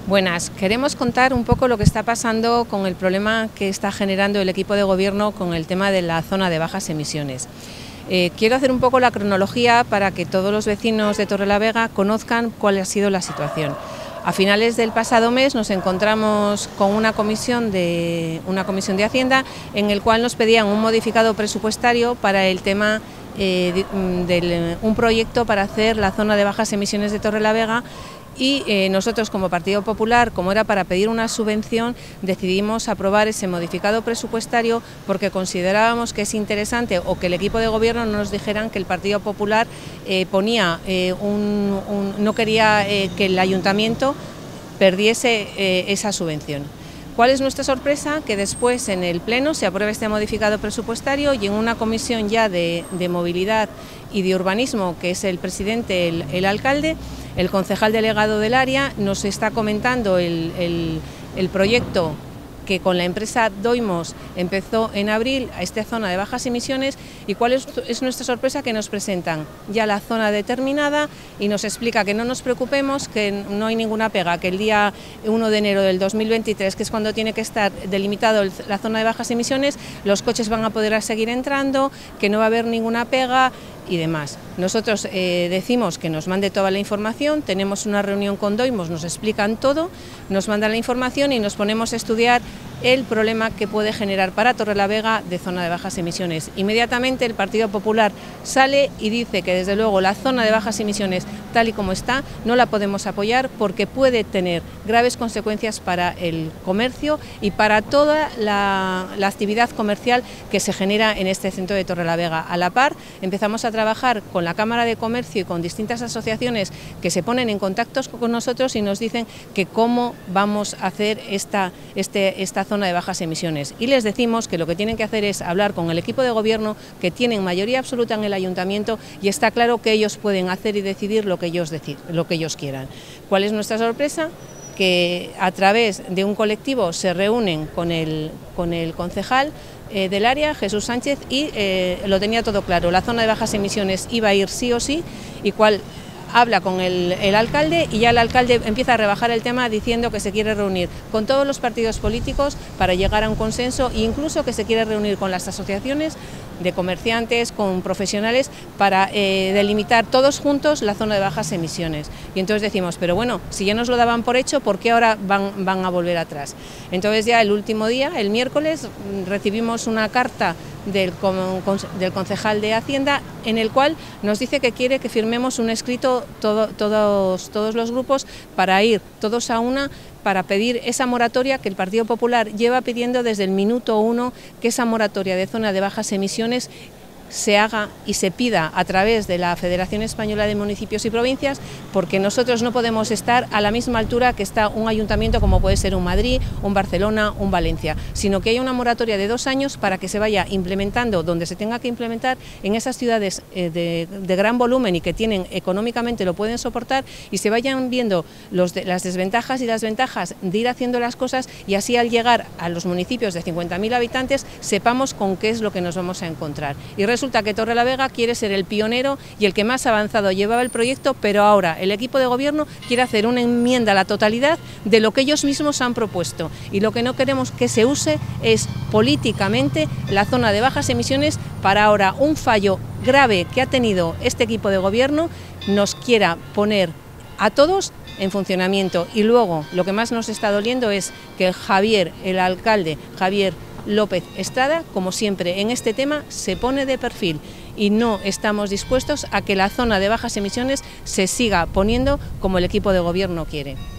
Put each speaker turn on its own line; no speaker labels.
Buenas, queremos contar un poco lo que está pasando con el problema que está generando el equipo de gobierno con el tema de la zona de bajas emisiones. Quiero hacer un poco la cronología para que todos los vecinos de Torrelavega conozcan cuál ha sido la situación. A finales del pasado mes nos encontramos con una comisión de Hacienda en el cual nos pedían un modificado presupuestario para el tema de un proyecto para hacer la zona de bajas emisiones de Torrelavega. Y nosotros como Partido Popular, como era para pedir una subvención, decidimos aprobar ese modificado presupuestario porque considerábamos que es interesante, o que el equipo de gobierno no nos dijeran que el Partido Popular no quería que el ayuntamiento perdiese esa subvención. ¿Cuál es nuestra sorpresa? Que después en el Pleno se apruebe este modificado presupuestario y en una comisión ya de movilidad y de urbanismo, que es el presidente, el alcalde, el concejal delegado del área, nos está comentando el proyecto que con la empresa Doimos empezó en abril a esta zona de bajas emisiones. ¿Y cuál es nuestra sorpresa? Que nos presentan ya la zona determinada y nos explica que no nos preocupemos, que no hay ninguna pega, que el día 1 de enero del 2023, que es cuando tiene que estar delimitado la zona de bajas emisiones, los coches van a poder seguir entrando, que no va a haber ninguna pega y demás. Nosotros decimos que nos mande toda la información, tenemos una reunión con Doimos, nos explican todo, nos mandan la información y nos ponemos a estudiar el problema que puede generar para Torrelavega de zona de bajas emisiones. Inmediatamente el Partido Popular sale y dice que desde luego la zona de bajas emisiones tal y como está no la podemos apoyar porque puede tener graves consecuencias para el comercio y para toda la actividad comercial que se genera en este centro de Torrelavega. A la par empezamos a trabajar con la Cámara de Comercio y con distintas asociaciones que se ponen en contacto con nosotros y nos dicen que cómo vamos a hacer esta zona de bajas emisiones. Y les decimos que lo que tienen que hacer es hablar con el equipo de gobierno, que tienen mayoría absoluta en el ayuntamiento y está claro que ellos pueden hacer y decidir lo que ellos quieran. ¿Cuál es nuestra sorpresa? Que a través de un colectivo se reúnen con el concejal del área, Jesús Sánchez, y lo tenía todo claro, la zona de bajas emisiones iba a ir sí o sí, y habla con el alcalde y ya el alcalde empieza a rebajar el tema diciendo que se quiere reunir con todos los partidos políticos para llegar a un consenso e incluso que se quiere reunir con las asociaciones de comerciantes, con profesionales para delimitar todos juntos la zona de bajas emisiones. Y entonces decimos, pero bueno, si ya nos lo daban por hecho, ¿por qué ahora van a volver atrás? Entonces ya el último día, el miércoles, recibimos una carta del concejal de Hacienda en el cual nos dice que quiere que firmemos un escrito todos los grupos para ir todos a una para pedir esa moratoria que el Partido Popular lleva pidiendo desde el minuto 1, que esa moratoria de zona de bajas emisiones se haga y se pida a través de la Federación Española de Municipios y Provincias, porque nosotros no podemos estar a la misma altura que está un ayuntamiento como puede ser un Madrid, un Barcelona, un Valencia, sino que haya una moratoria de 2 años para que se vaya implementando donde se tenga que implementar en esas ciudades de gran volumen y que tienen económicamente lo pueden soportar, y se vayan viendo las desventajas y las ventajas de ir haciendo las cosas, y así al llegar a los municipios de 50.000 habitantes sepamos con qué es lo que nos vamos a encontrar. Y resulta que Torrelavega quiere ser el pionero y el que más avanzado llevaba el proyecto, pero ahora el equipo de gobierno quiere hacer una enmienda a la totalidad de lo que ellos mismos han propuesto, y lo que no queremos que se use es políticamente la zona de bajas emisiones para ahora un fallo grave que ha tenido este equipo de gobierno nos quiera poner a todos en funcionamiento. Y luego lo que más nos está doliendo es que el alcalde Javier López Estrada, como siempre en este tema, se pone de perfil y no estamos dispuestos a que la zona de bajas emisiones se siga poniendo como el equipo de gobierno quiere.